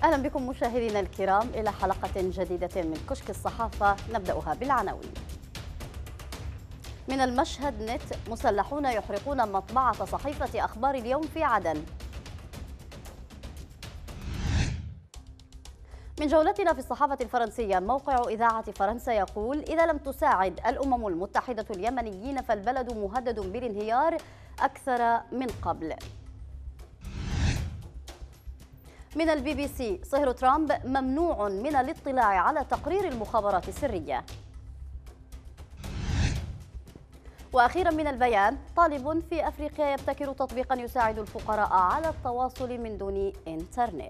أهلا بكم مشاهدينا الكرام إلى حلقة جديدة من كشك الصحافة، نبدأها بالعناوين. من المشهد نت، مسلحون يحرقون مطبعة صحيفة أخبار اليوم في عدن. من جولتنا في الصحافة الفرنسية، موقع إذاعة فرنسا يقول: إذا لم تساعد الأمم المتحدة اليمنيين فالبلد مهدد بالانهيار أكثر من قبل. من البي بي سي، صهر ترامب ممنوع من الاطلاع على تقرير المخابرات السرية. وأخيرا من البيان، طالب في أفريقيا يبتكر تطبيقا يساعد الفقراء على التواصل من دون إنترنت.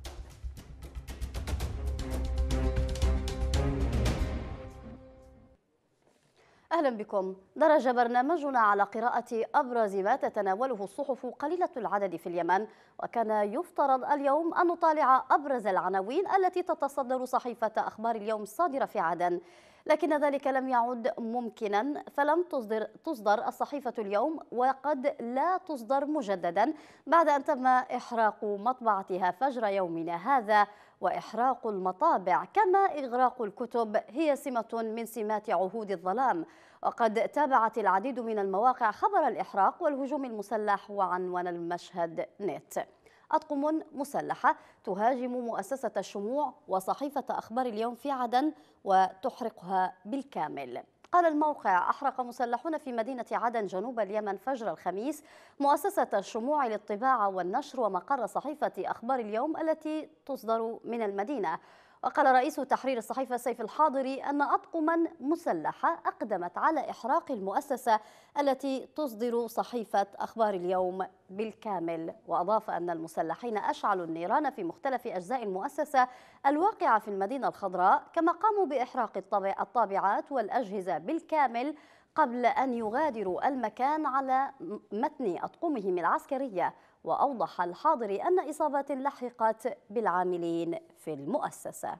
أهلا بكم. درج برنامجنا على قراءة أبرز ما تتناوله الصحف قليلة العدد في اليمن، وكان يفترض اليوم أن نطالع أبرز العناوين التي تتصدر صحيفة أخبار اليوم الصادرة في عدن، لكن ذلك لم يعد ممكنا، فلم تصدر الصحيفة اليوم، وقد لا تصدر مجددا بعد أن تم إحراق مطبعتها فجر يومنا هذا. وإحراق المطابع كما إغراق الكتب هي سمة من سمات عهود الظلام، وقد تابعت العديد من المواقع خبر الإحراق والهجوم المسلح. وعنوان المشهد نت: أطقم مسلحة تهاجم مؤسسة الشموع وصحيفة أخبار اليوم في عدن وتحرقها بالكامل. قال الموقع: أحرق مسلحون في مدينة عدن جنوب اليمن فجر الخميس مؤسسة الشموع للطباعة والنشر ومقر صحيفة أخبار اليوم التي تصدر من المدينة. وقال رئيس تحرير الصحيفة سيف الحاضري أن أطقما مسلحة أقدمت على إحراق المؤسسة التي تصدر صحيفة أخبار اليوم بالكامل. وأضاف أن المسلحين أشعلوا النيران في مختلف أجزاء المؤسسة الواقعة في المدينة الخضراء، كما قاموا بإحراق الطابعات والأجهزة بالكامل قبل أن يغادروا المكان على متن أطقمهم العسكرية. وأوضح الحاضري أن إصابات لحقت بالعاملين في المؤسسة.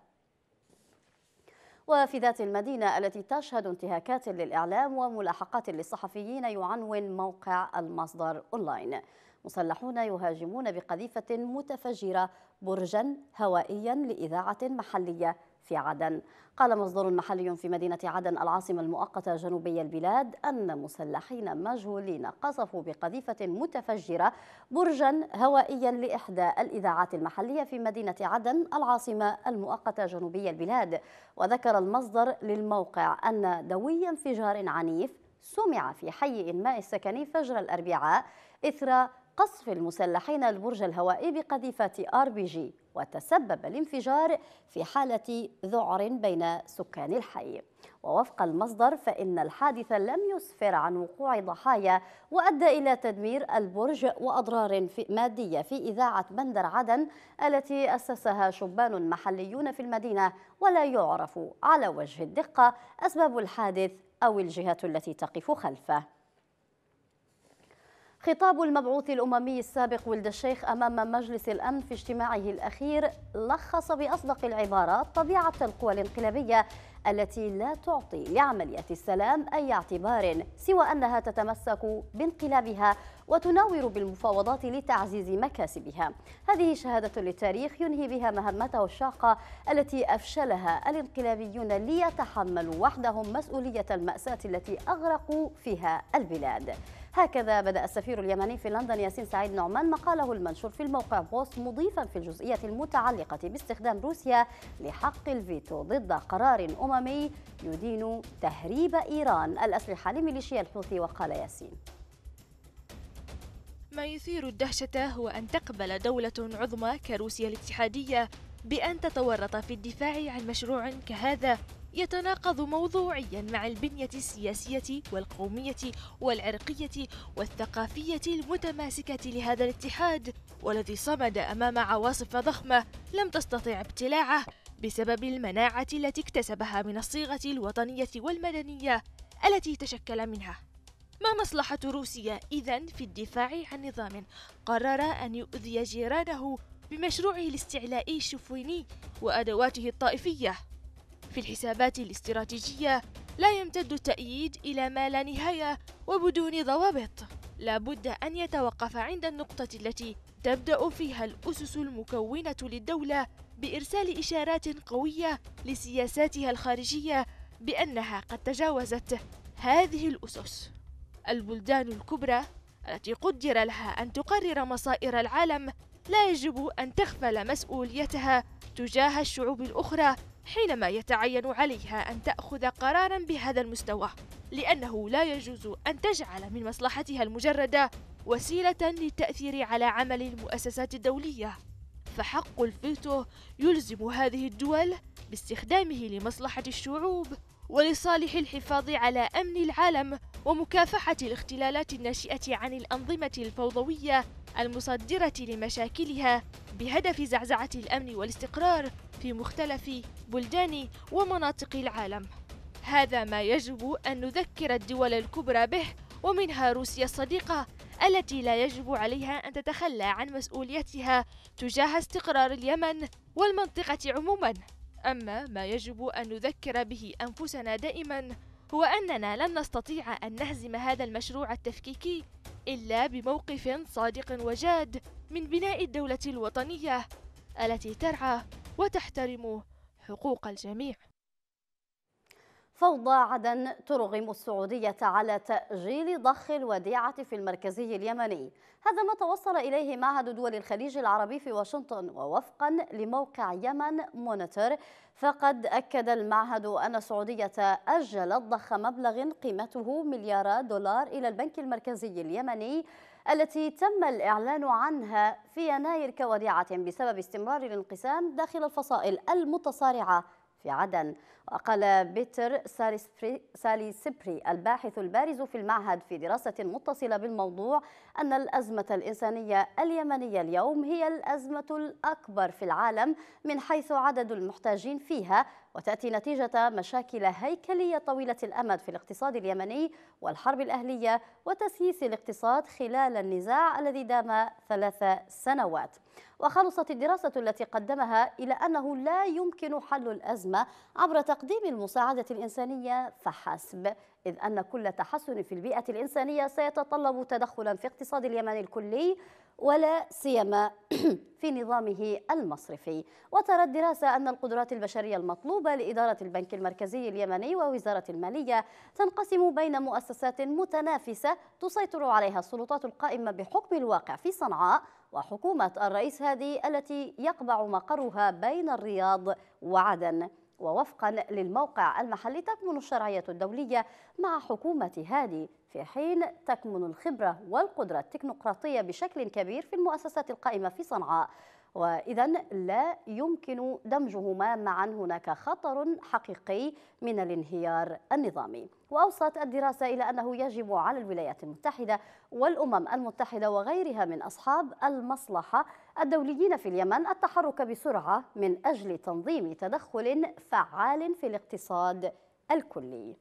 وفي ذات المدينة التي تشهد انتهاكات للإعلام وملاحقات للصحفيين، يعنون موقع المصدر أونلاين: مسلحون يهاجمون بقذيفة متفجرة برجا هوائيا لإذاعة محلية في عدن. قال مصدر محلي في مدينة عدن العاصمة المؤقتة جنوبي البلاد أن مسلحين مجهولين قصفوا بقذيفة متفجرة برجا هوائيا لإحدى الإذاعات المحلية في مدينة عدن العاصمة المؤقتة جنوبي البلاد. وذكر المصدر للموقع أن دوي انفجار عنيف سمع في حي إنماء السكني فجر الأربعاء إثر قصف المسلحين البرج الهوائي بقذيفة RPG، وتسبب الانفجار في حالة ذعر بين سكان الحي. ووفق المصدر فإن الحادث لم يسفر عن وقوع ضحايا، وأدى إلى تدمير البرج وأضرار مادية في إذاعة بندر عدن التي أسسها شبان محليون في المدينة، ولا يعرف على وجه الدقة أسباب الحادث أو الجهة التي تقف خلفه. خطاب المبعوث الأممي السابق ولد الشيخ أمام مجلس الأمن في اجتماعه الأخير لخص بأصدق العبارات طبيعة القوى الانقلابية التي لا تعطي لعملية السلام أي اعتبار سوى أنها تتمسك بانقلابها وتناور بالمفاوضات لتعزيز مكاسبها. هذه شهادة للتاريخ ينهي بها مهمته الشاقة التي أفشلها الانقلابيون ليتحملوا وحدهم مسؤولية المأساة التي أغرقوا فيها البلاد. هكذا بدأ السفير اليمني في لندن ياسين سعيد نعمان مقاله المنشور في الموقع بوست، مضيفا في الجزئية المتعلقة باستخدام روسيا لحق الفيتو ضد قرار أممي يدين تهريب إيران الأسلحة لميليشيا الحوثي. وقال ياسين: ما يثير الدهشة هو أن تقبل دولة عظمى كروسيا الاتحادية بأن تتورط في الدفاع عن مشروع كهذا يتناقض موضوعيا مع البنية السياسية والقومية والعرقية والثقافية المتماسكة لهذا الاتحاد، والذي صمد أمام عواصف ضخمة لم تستطع ابتلاعه بسبب المناعة التي اكتسبها من الصيغة الوطنية والمدنية التي تشكل منها. ما مصلحة روسيا إذن في الدفاع عن نظام قرر أن يؤذي جيرانه بمشروعه الاستعلائي الشفويني وأدواته الطائفية؟ في الحسابات الاستراتيجية لا يمتد التأييد إلى ما لا نهاية وبدون ضوابط. لا بد أن يتوقف عند النقطة التي تبدأ فيها الأسس المكونة للدولة بإرسال إشارات قوية لسياساتها الخارجية بأنها قد تجاوزت هذه الأسس. البلدان الكبرى التي قدر لها أن تقرر مصائر العالم لا يجب أن تغفل مسؤوليتها تجاه الشعوب الأخرى حينما يتعين عليها أن تأخذ قراراً بهذا المستوى، لأنه لا يجوز أن تجعل من مصلحتها المجردة وسيلة للتأثير على عمل المؤسسات الدولية، فحق الفيتو يلزم هذه الدول باستخدامه لمصلحة الشعوب ولصالح الحفاظ على أمن العالم ومكافحة الاختلالات الناشئة عن الأنظمة الفوضوية المصدرة لمشاكلها بهدف زعزعة الأمن والاستقرار في مختلف بلدان ومناطق العالم. هذا ما يجب أن نذكر الدول الكبرى به، ومنها روسيا الصديقة التي لا يجب عليها أن تتخلى عن مسؤوليتها تجاه استقرار اليمن والمنطقة عموما. أما ما يجب أن نذكر به أنفسنا دائما هو أننا لن نستطيع أن نهزم هذا المشروع التفكيكي إلا بموقف صادق وجاد من بناء الدولة الوطنية التي ترعى وتحترم حقوق الجميع. فوضى عدن ترغم السعودية على تأجيل ضخ الوديعة في المركزي اليمني. هذا ما توصل إليه معهد دول الخليج العربي في واشنطن، ووفقا لموقع يمن مونيتور فقد أكد المعهد أن السعودية أجلت ضخ مبلغ قيمته مليارات دولار إلى البنك المركزي اليمني التي تم الإعلان عنها في يناير كوديعة بسبب استمرار الانقسام داخل الفصائل المتصارعة في عدن. وقال بيتر ساليسبري الباحث البارز في المعهد في دراسة متصلة بالموضوع أن الأزمة الإنسانية اليمنية اليوم هي الأزمة الأكبر في العالم من حيث عدد المحتاجين فيها، وتأتي نتيجة مشاكل هيكلية طويلة الأمد في الاقتصاد اليمني والحرب الأهلية وتسييس الاقتصاد خلال النزاع الذي دام 3 سنوات. وخلصت الدراسة التي قدمها إلى أنه لا يمكن حل الأزمة عبر تقديم المساعدة الإنسانية فحسب، إذ أن كل تحسن في البيئة الإنسانية سيتطلب تدخلا في اقتصاد اليمن الكلي ولا سيما في نظامه المصرفي. وترى الدراسة أن القدرات البشرية المطلوبة لإدارة البنك المركزي اليمني ووزارة المالية تنقسم بين مؤسسات متنافسة تسيطر عليها السلطات القائمة بحكم الواقع في صنعاء وحكومة الرئيس هادي التي يقبع مقرها بين الرياض وعدن. ووفقا للموقع المحلي تكمن الشرعية الدولية مع حكومة هادي، في حين تكمن الخبرة والقدرة التكنوقراطية بشكل كبير في المؤسسات القائمة في صنعاء، وإذا لا يمكن دمجهما معا. هناك خطر حقيقي من الانهيار النظامي. وأوصت الدراسة إلى أنه يجب على الولايات المتحدة والأمم المتحدة وغيرها من أصحاب المصلحة الدوليين في اليمن التحرك بسرعة من أجل تنظيم تدخل فعال في الاقتصاد الكلي.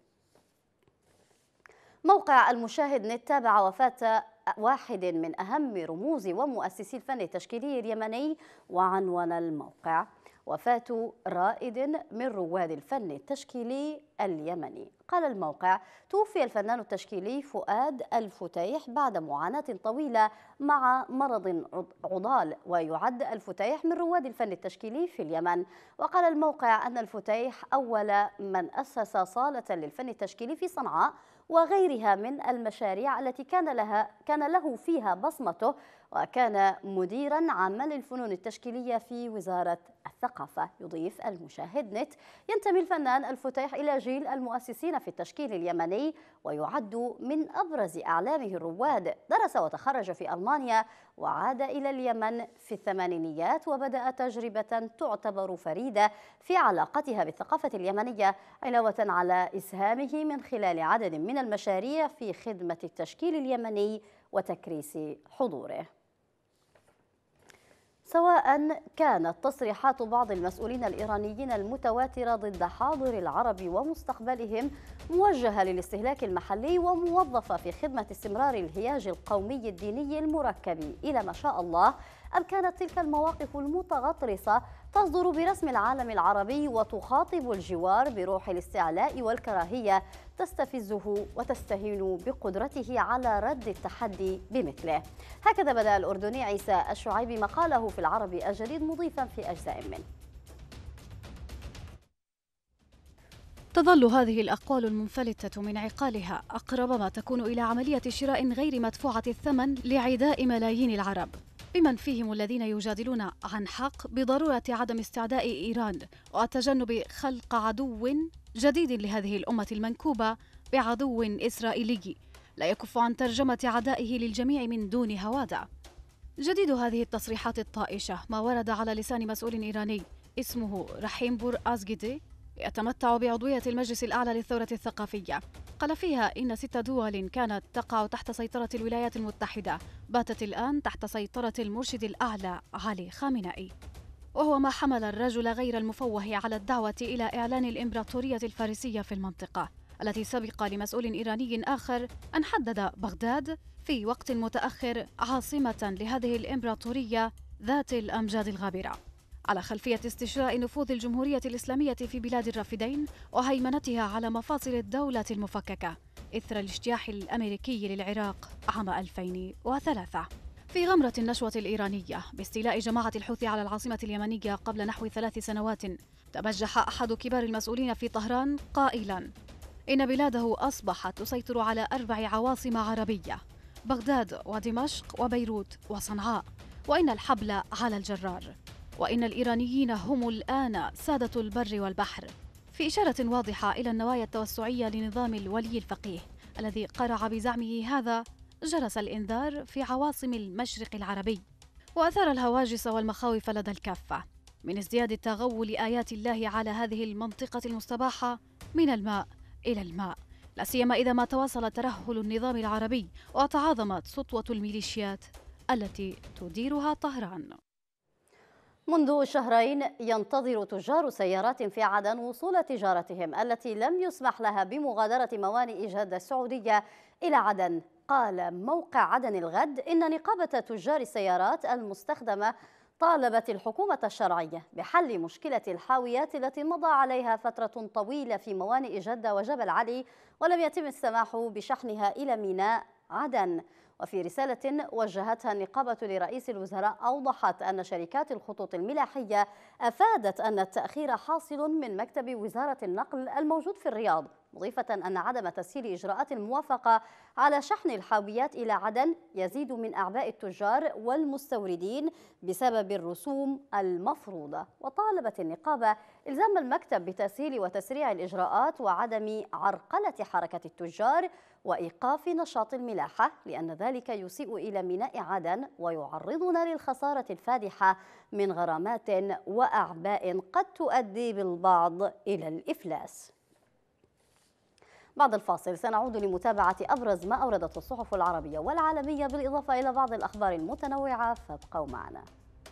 موقع المشاهد نت تابع وفاة واحد من أهم رموز ومؤسسي الفن التشكيلي اليمني، وعنوان الموقع: وفاة رائد من رواد الفن التشكيلي اليمني. قال الموقع: توفي الفنان التشكيلي فؤاد الفتيح بعد معاناة طويلة مع مرض عضال، ويعد الفتيح من رواد الفن التشكيلي في اليمن. وقال الموقع أن الفتيح أول من أسس صالة للفن التشكيلي في صنعاء وغيرها من المشاريع التي كان له فيها بصمته، وكان مديرا عاما للفنون التشكيلية في وزارة الثقافة. يضيف المشاهد نت: ينتمي الفنان الفتيح إلى جيل المؤسسين في التشكيل اليمني، ويعد من أبرز أعلامه الرواد. درس وتخرج في ألمانيا، وعاد إلى اليمن في الثمانينيات، وبدأ تجربة تعتبر فريدة في علاقتها بالثقافة اليمنية، علاوة على إسهامه من خلال عدد من المشاريع في خدمة التشكيل اليمني وتكريس حضوره. سواء كانت تصريحات بعض المسؤولين الإيرانيين المتواترة ضد حاضر العرب ومستقبلهم موجهة للاستهلاك المحلي وموظفة في خدمة استمرار الهياج القومي الديني المركب إلى ما شاء الله، أم كانت تلك المواقف المتغطرسة تصدر برسم العالم العربي وتخاطب الجوار بروح الاستعلاء والكراهية، تستفزه وتستهين بقدرته على رد التحدي بمثله. هكذا بدأ الأردني عيسى الشعيبي مقاله في العربي الجديد مضيفا في أجزاء منه: تظل هذه الأقوال المنفلتة من عقالها أقرب ما تكون إلى عملية شراء غير مدفوعة الثمن لعداء ملايين العرب، بمن فيهم الذين يجادلون عن حق بضرورة عدم استعداء إيران وتجنب خلق عدو جديد لهذه الأمة المنكوبة بعدو إسرائيلي لا يكف عن ترجمة عدائه للجميع من دون هوادع. جديد هذه التصريحات الطائشة ما ورد على لسان مسؤول إيراني اسمه رحيم بور أزغيدي يتمتع بعضوية المجلس الأعلى للثورة الثقافية. قال فيها إن 6 دول كانت تقع تحت سيطرة الولايات المتحدة باتت الآن تحت سيطرة المرشد الأعلى علي خامنئي، وهو ما حمل الرجل غير المفوه على الدعوة إلى إعلان الإمبراطورية الفارسية في المنطقة، التي سبق لمسؤول إيراني آخر أن حدد بغداد في وقت متأخر عاصمة لهذه الإمبراطورية ذات الأمجاد الغابرة، على خلفية استشراء نفوذ الجمهورية الإسلامية في بلاد الرافدين وهيمنتها على مفاصل الدولة المفككة إثر الاجتياح الأمريكي للعراق عام 2003. في غمرة النشوة الإيرانية باستيلاء جماعة الحوثي على العاصمة اليمنية قبل نحو 3 سنوات، تبجح أحد كبار المسؤولين في طهران قائلاً إن بلاده أصبحت تسيطر على 4 عواصم عربية: بغداد ودمشق وبيروت وصنعاء، وإن الحبل على الجرار، وإن الإيرانيين هم الآن سادة البر والبحر، في إشارة واضحة إلى النوايا التوسعية لنظام الولي الفقيه الذي قرع بزعمه هذا جرس الإنذار في عواصم المشرق العربي، وأثار الهواجس والمخاوف لدى الكافة من ازدياد تغول آيات الله على هذه المنطقة المستباحة من الماء إلى الماء، لا سيما إذا ما تواصل ترهل النظام العربي وتعاظمت سطوة الميليشيات التي تديرها طهران. منذ شهرين ينتظر تجار سيارات في عدن وصول تجارتهم التي لم يسمح لها بمغادرة موانئ جدة السعودية إلى عدن. قال موقع عدن الغد إن نقابة تجار السيارات المستخدمة طالبت الحكومة الشرعية بحل مشكلة الحاويات التي مضى عليها فترة طويلة في موانئ جدة وجبل علي ولم يتم السماح بشحنها إلى ميناء عدن. وفي رسالة وجهتها النقابة لرئيس الوزراء أوضحت أن شركات الخطوط الملاحية أفادت أن التأخير حاصل من مكتب وزارة النقل الموجود في الرياض، مضيفة أن عدم تسهيل إجراءات الموافقة على شحن الحاويات إلى عدن يزيد من أعباء التجار والمستوردين بسبب الرسوم المفروضة. وطالبت النقابة إلزام المكتب بتسهيل وتسريع الإجراءات وعدم عرقلة حركة التجار وإيقاف نشاط الملاحة، لأن ذلك يسيء إلى ميناء عدن ويعرضنا للخسارة الفادحة من غرامات وأعباء قد تؤدي بالبعض إلى الإفلاس. بعد الفاصل سنعود لمتابعة أبرز ما أوردته الصحف العربية والعالمية بالإضافة إلى بعض الأخبار المتنوعة، فابقوا معنا.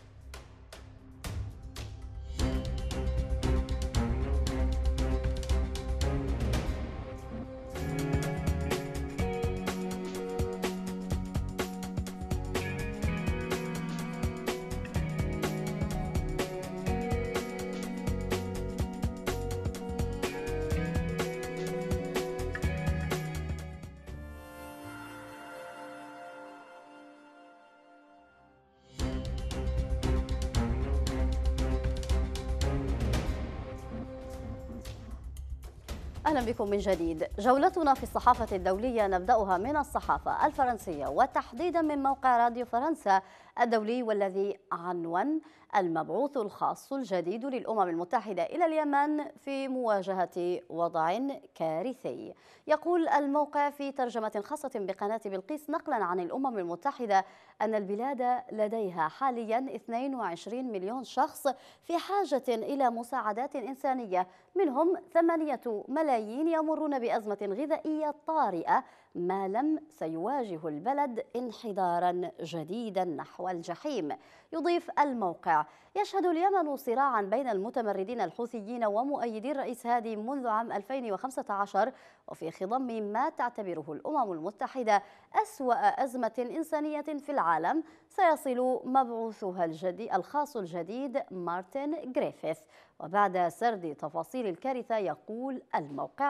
أهلا بكم من جديد. جولتنا في الصحافة الدولية نبدأها من الصحافة الفرنسية وتحديدا من موقع راديو فرنسا الدولي، والذي عنوان المبعوث الخاص الجديد للأمم المتحدة إلى اليمن في مواجهة وضع كارثي. يقول الموقع في ترجمة خاصة بقناة بلقيس نقلا عن الأمم المتحدة أن البلاد لديها حاليا 22 مليون شخص في حاجة إلى مساعدات إنسانية، منهم 8 ملايين يمرون بأزمة غذائية طارئة ما لم سيواجه البلد انحدارا جديدا نحو الجحيم. يضيف الموقع: يشهد اليمن صراعا بين المتمردين الحوثيين ومؤيدي الرئيس هادي منذ عام 2015، وفي خضم ما تعتبره الأمم المتحدة أسوأ أزمة إنسانية في العالم، سيصل مبعوثها الخاص الجديد مارتن غريفيث. وبعد سرد تفاصيل الكارثة يقول الموقع: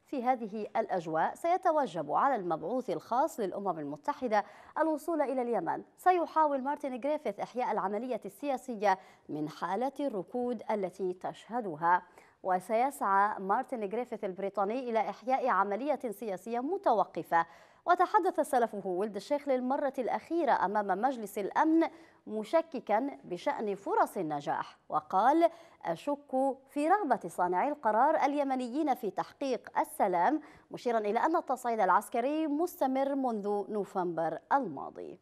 في هذه الأجواء سيتوجب على المبعوث الخاص للأمم المتحدة الوصول إلى اليمن. سيحاول مارتن غريفيث إحياء العملية السياسية من حالة الركود التي تشهدها، وسيسعى مارتن غريفيث البريطاني إلى إحياء عملية سياسية متوقفة. وتحدث سلفه ولد الشيخ للمرة الأخيرة أمام مجلس الأمن مشككا بشأن فرص النجاح، وقال: أشك في رغبة صانعي القرار اليمنيين في تحقيق السلام، مشيرا إلى أن التصعيد العسكري مستمر منذ نوفمبر الماضي.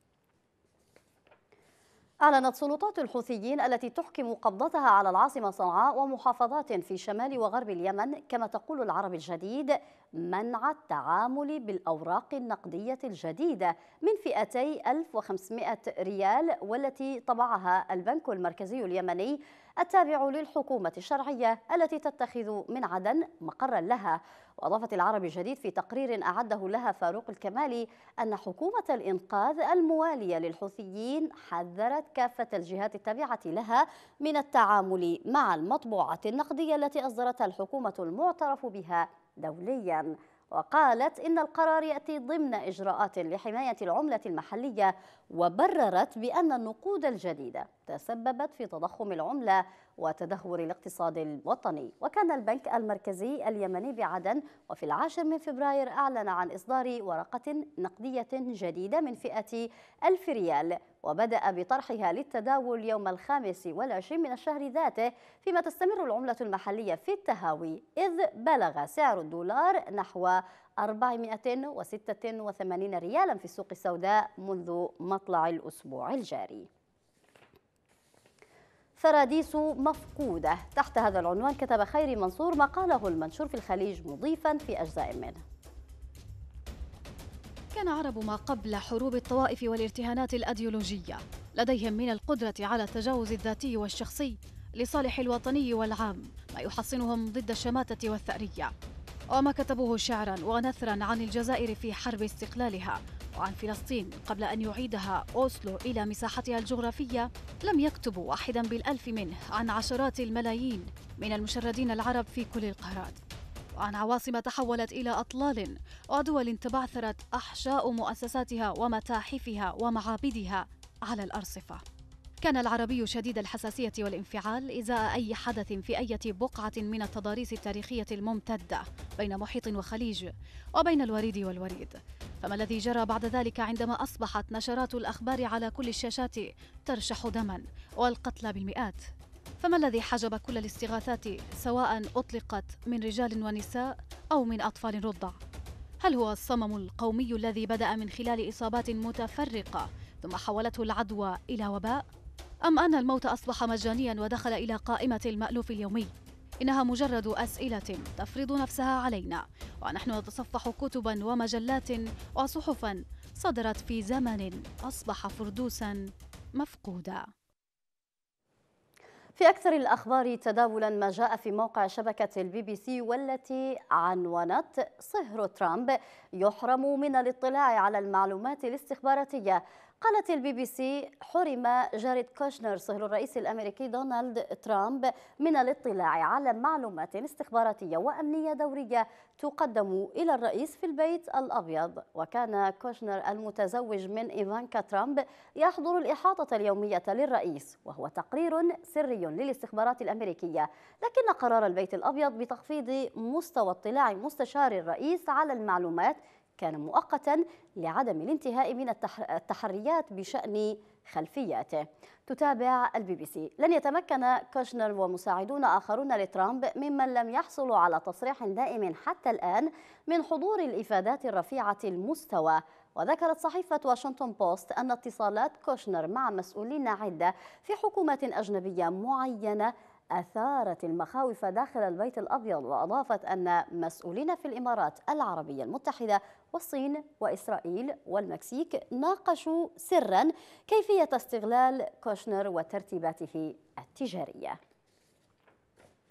أعلنت سلطات الحوثيين التي تحكم قبضتها على العاصمة صنعاء ومحافظات في شمال وغرب اليمن، كما تقول العرب الجديد، منع التعامل بالأوراق النقدية الجديدة من فئتي 1500 ريال والتي طبعها البنك المركزي اليمني التابع للحكومة الشرعية التي تتخذ من عدن مقرا لها. وأضافت العرب الجديد في تقرير أعده لها فاروق الكمالي أن حكومة الإنقاذ الموالية للحوثيين حذرت كافة الجهات التابعة لها من التعامل مع المطبوعات النقدية التي أصدرتها الحكومة المعترف بها دوليا. وقالت إن القرار يأتي ضمن إجراءات لحماية العملة المحلية، وبررت بأن النقود الجديدة تسببت في تضخم العملة وتدهور الاقتصاد الوطني. وكان البنك المركزي اليمني بعدن وفي 10 من فبراير أعلن عن إصدار ورقة نقدية جديدة من فئة 1000 ريال، وبدأ بطرحها للتداول يوم 25 من الشهر ذاته، فيما تستمر العملة المحلية في التهاوي، إذ بلغ سعر الدولار نحو 486 ريالا في السوق السوداء منذ مطلع الأسبوع الجاري. فراديس مفقودة، تحت هذا العنوان كتب خيري منصور مقاله المنشور في الخليج، مضيفا في أجزاء منه: كان عرب ما قبل حروب الطوائف والارتهانات الأيديولوجية لديهم من القدرة على التجاوز الذاتي والشخصي لصالح الوطني والعام ما يحصنهم ضد الشماتة والثأرية. وما كتبوه شعرا ونثرا عن الجزائر في حرب استقلالها وعن فلسطين قبل أن يعيدها أوسلو إلى مساحتها الجغرافية لم يكتبوا واحدا بالألف منه عن عشرات الملايين من المشردين العرب في كل القارات، وعن عواصم تحولت إلى أطلال، ودول تبعثرت أحشاء مؤسساتها ومتاحفها ومعابدها على الأرصفة. كان العربي شديد الحساسية والانفعال إزاء أي حدث في أي بقعة من التضاريس التاريخية الممتدة بين محيط وخليج وبين الوريد والوريد. فما الذي جرى بعد ذلك عندما أصبحت نشرات الأخبار على كل الشاشات ترشح دما والقتلى بالمئات؟ فما الذي حجب كل الاستغاثات سواء أطلقت من رجال ونساء أو من أطفال رضع؟ هل هو الصمم القومي الذي بدأ من خلال إصابات متفرقة ثم حولته العدوى إلى وباء؟ أم أن الموت أصبح مجانيا ودخل إلى قائمة المألوف اليومي؟ إنها مجرد أسئلة تفرض نفسها علينا، ونحن نتصفح كتبا ومجلات وصحفا صدرت في زمن أصبح فردوسا مفقودا. في أكثر الأخبار تداولا ما جاء في موقع شبكة BBC والتي عنونت: صهر ترامب يحرم من الاطلاع على المعلومات الاستخباراتية. قالت BBC: حرم جاريد كوشنر صهر الرئيس الأمريكي دونالد ترامب من الاطلاع على معلومات استخباراتية وأمنية دورية تقدم إلى الرئيس في البيت الأبيض. وكان كوشنر المتزوج من إيفانكا ترامب يحضر الإحاطة اليومية للرئيس، وهو تقرير سري للاستخبارات الأمريكية، لكن قرار البيت الأبيض بتخفيض مستوى اطلاع مستشار الرئيس على المعلومات كان مؤقتا لعدم الانتهاء من التحريات بشأن خلفياته. تتابع BBC: لن يتمكن كوشنر ومساعدون آخرون لترامب ممن لم يحصلوا على تصريح دائم حتى الآن من حضور الإفادات الرفيعة المستوى. وذكرت صحيفة واشنطن بوست أن اتصالات كوشنر مع مسؤولين عدة في حكومات أجنبية معينة أثارت المخاوف داخل البيت الأبيض. وأضافت أن مسؤولين في الإمارات العربية المتحدة والصين وإسرائيل والمكسيك ناقشوا سرا كيفية استغلال كوشنر وترتيباته التجارية.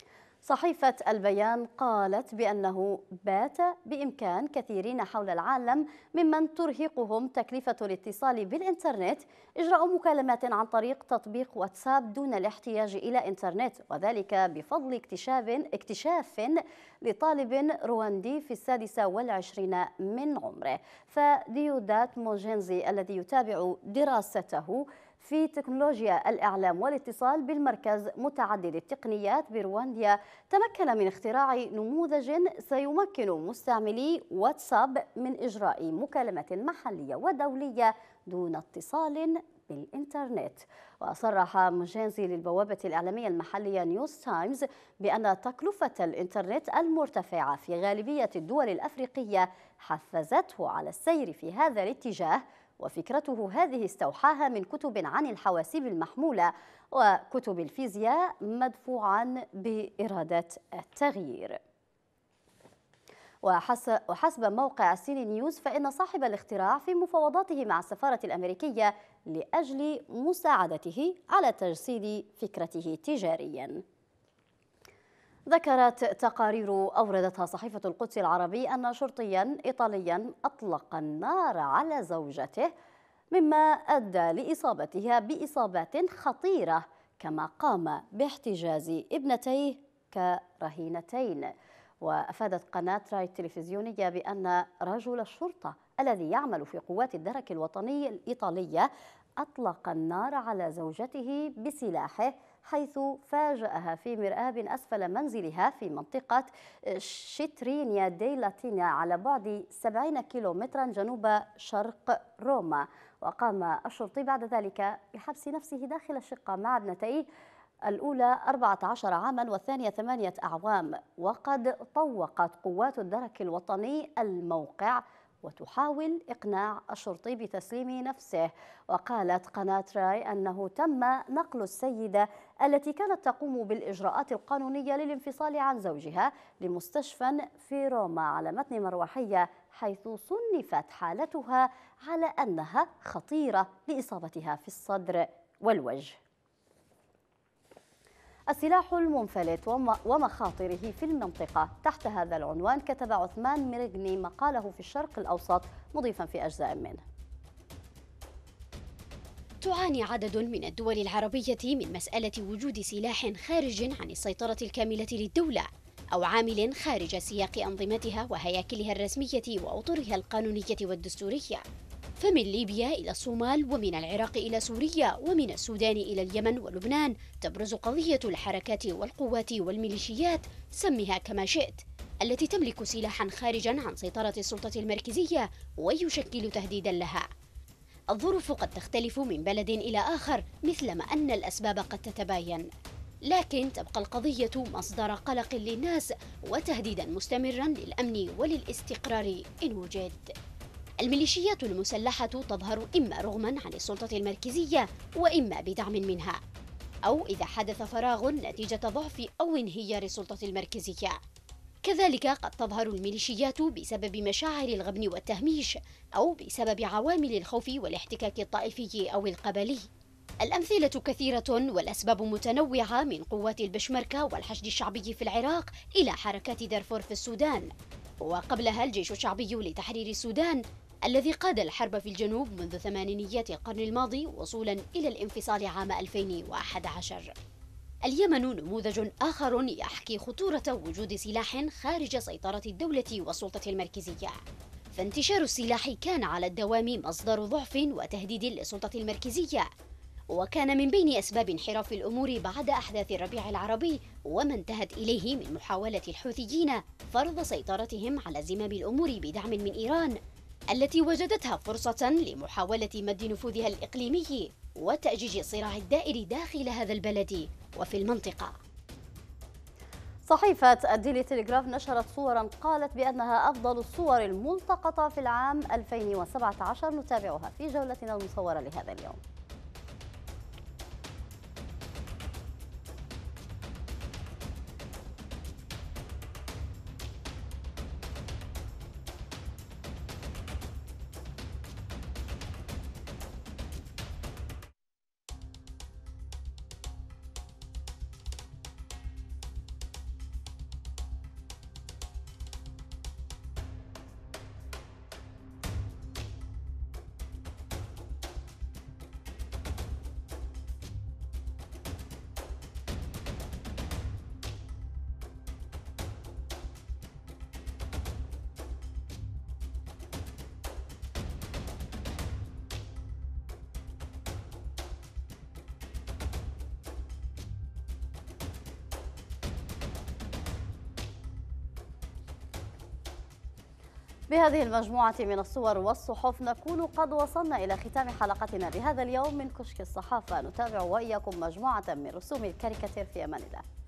صحيفة البيان قالت بأنه بات بإمكان كثيرين حول العالم ممن ترهقهم تكلفة الاتصال بالإنترنت إجراء مكالمات عن طريق تطبيق واتساب دون الاحتياج إلى إنترنت، وذلك بفضل اكتشاف لطالب رواندي في 26 من عمره. فديودات موجينزي الذي يتابع دراسته في تكنولوجيا الإعلام والاتصال بالمركز متعدد التقنيات بروانديا تمكن من اختراع نموذج سيمكن مستعملي واتساب من إجراء مكالمات محلية ودولية دون اتصال بالإنترنت. وصرح موجينزي للبوابة الإعلامية المحلية نيوز تايمز بأن تكلفة الإنترنت المرتفعة في غالبية الدول الأفريقية حفزته على السير في هذا الاتجاه، وفكرته هذه استوحاها من كتب عن الحواسيب المحمولة وكتب الفيزياء مدفوعا بإرادة التغيير. وحسب موقع سيني نيوز فإن صاحب الاختراع في مفاوضاته مع السفارة الأمريكية لأجل مساعدته على تجسيد فكرته تجارياً. ذكرت تقارير أوردتها صحيفة القدس العربي أن شرطياً إيطالياً أطلق النار على زوجته مما أدى لإصابتها بإصابات خطيرة، كما قام باحتجاز ابنتيه كرهينتين. وأفادت قناة راي التلفزيونية بأن رجل الشرطة الذي يعمل في قوات الدرك الوطني الإيطالية أطلق النار على زوجته بسلاحه، حيث فاجأها في مرآب أسفل منزلها في منطقة شيترينيا دي لاتينا على بعد 70 كيلومترا جنوب شرق روما. وقام الشرطي بعد ذلك بحبس نفسه داخل الشقة مع ابنتيه، الأولى 14 عاما والثانية 8 أعوام. وقد طوقت قوات الدرك الوطني الموقع وتحاول إقناع الشرطي بتسليم نفسه. وقالت قناة راي أنه تم نقل السيدة التي كانت تقوم بالإجراءات القانونية للانفصال عن زوجها لمستشفى في روما على متن مروحية، حيث صنفت حالتها على أنها خطيرة لإصابتها في الصدر والوجه. السلاح المنفلت ومخاطره في المنطقة. تحت هذا العنوان كتب عثمان مرغني مقاله في الشرق الأوسط، مضيفا في أجزاء منه: تعاني عدد من الدول العربية من مسألة وجود سلاح خارج عن السيطرة الكاملة للدولة، أو عامل خارج سياق أنظمتها وهياكلها الرسمية وأطرها القانونية والدستورية. فمن ليبيا إلى الصومال، ومن العراق إلى سوريا، ومن السودان إلى اليمن ولبنان، تبرز قضية الحركات والقوات والميليشيات، سمها كما شئت، التي تملك سلاحا خارجا عن سيطرة السلطة المركزية ويشكل تهديدا لها. الظروف قد تختلف من بلد إلى آخر، مثلما أن الأسباب قد تتباين، لكن تبقى القضية مصدر قلق للناس وتهديدا مستمرا للأمن وللاستقرار إن وجد. الميليشيات المسلحة تظهر إما رغما عن السلطة المركزية وإما بدعم منها، أو إذا حدث فراغ نتيجة ضعف أو انهيار السلطة المركزية. كذلك قد تظهر الميليشيات بسبب مشاعر الغبن والتهميش، أو بسبب عوامل الخوف والاحتكاك الطائفي أو القبلي. الأمثلة كثيرة والأسباب متنوعة، من قوات البشمركة والحشد الشعبي في العراق إلى حركات دارفور في السودان، وقبلها الجيش الشعبي لتحرير السودان الذي قاد الحرب في الجنوب منذ ثمانينيات القرن الماضي وصولا إلى الانفصال عام 2011. اليمن نموذج آخر يحكي خطورة وجود سلاح خارج سيطرة الدولة والسلطة المركزية. فانتشار السلاح كان على الدوام مصدر ضعف وتهديد للسلطة المركزية، وكان من بين أسباب انحراف الأمور بعد أحداث الربيع العربي وما انتهت إليه من محاولة الحوثيين فرض سيطرتهم على زمام الأمور بدعم من إيران، التي وجدتها فرصة لمحاولة مد نفوذها الإقليمي وتأجيج الصراع الدائر داخل هذا البلد وفي المنطقة. صحيفة الديلي تيليغراف نشرت صورا قالت بأنها أفضل الصور الملتقطة في العام 2017. نتابعها في جولتنا المصورة لهذا اليوم. بهذه المجموعة من الصور والصحف نكون قد وصلنا إلى ختام حلقتنا لهذا اليوم من كشك الصحافة. نتابع وإياكم مجموعة من رسوم الكاريكاتير في أمان الله.